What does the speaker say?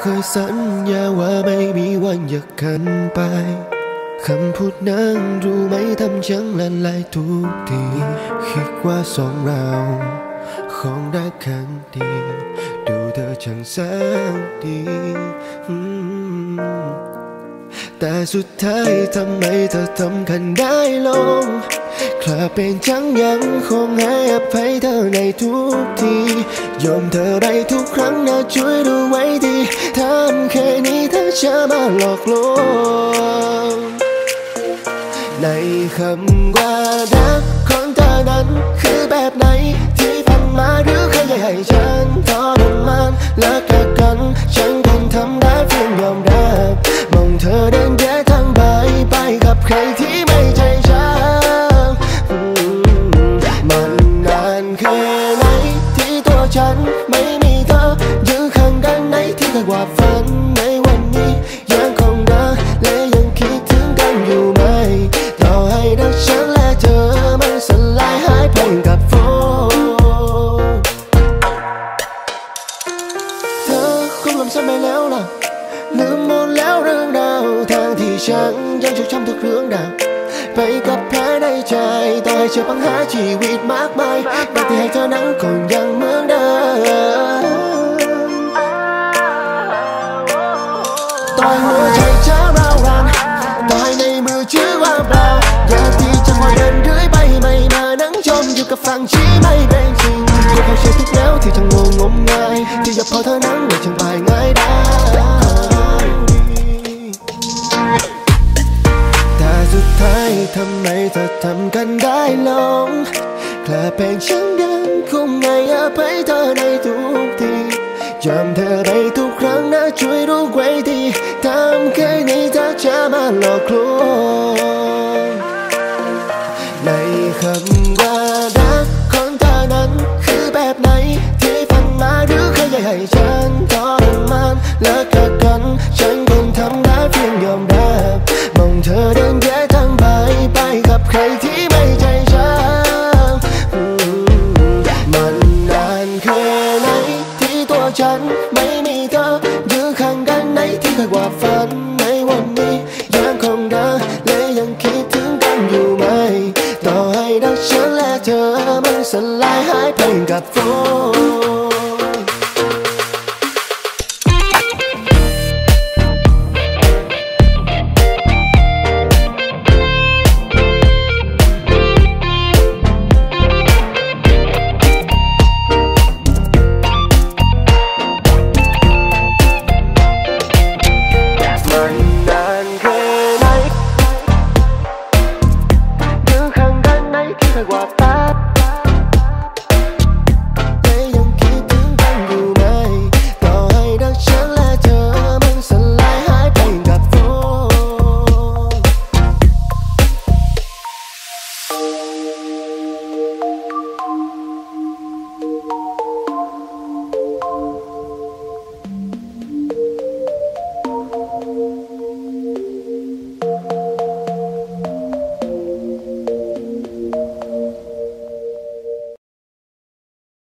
เคยสัญญาว่าไม่มีวันอยากกันไปคำพูดนั้นรู้ไหมทำฉันละลายทุกทีคิดว่าสองเราคงรักกันดีดูเธอช่างแสนดีแต่สุดท้ายทำไมเธอทำกันได้ลงคลาเป็นจังยังคงให้อภัยเธอในทุกทียอมเธอได้ทุกครั้งนะช่วยดูไว้ดีทำแค่นี้เธอจะมาหลอกลวงในคำว่ารักของเธอนั้นคือแบบไหนที่ผ่านมาหรือใครให้ฉันทรมานและกักกันฉันคงทำได้เพียงยอมรับมองเธอเดินแยกทางไปกับใครที่ไม่ใช่ฉันมันนานแค่ไหนที่ตัวฉันไม่มีเธอยืนข้างกันในที่เคยว่าฝันในวันนี้ยังคงรักและยังคิดถึงกันอยู่ไหมต่อให้รักฉันและเธอมันสลายหายไปกับฝนเธอคงลืมฉันไปแล้วล่ะลืมหมดแล้วเรื่องราวทางที่ฉันยังชดช้ำทุกเรื่องราวไปกับแผลในใจต่อให้เจอปัญหาชีวิตมากมายแต่ที่ให้เธอนั้นคงยังเหมือนเดิมต่อให้หัวใจช้าร้าวรานต่อให้ในมือชื่อว่างเปล่าอย่าที่จะคอยเดินเรื่อยไปไม่มานั่งชมอยู่กับฝั่งที่ไม่เป็นจริงก็เขาเชื่อทุกแล้วที่ทั้งงมงายที่จะพอเท่านั้นไม่ช่างไปง่ายได้สุดท้ายทำไมเธอทำกันได้ลงแค่เป็นฉันยังคงให้อภัยเธอในทุกทียอมเธอไปทุกครั้งนะช่วยรู้ไว้ดีทำแค่นี้เธอจะมาหลอกลวงในคำว่ารักของเธอนั้นคือแบบไหนที่ผ่านมาหรือใครให้ฉันทรมานและกักกันฉันคงทำได้เพียงยอมรับมองเธอเดินแยกทางไปกับใครที่ไม่ใช่ฉันมันนานแค่ไหนที่ตัวฉันไม่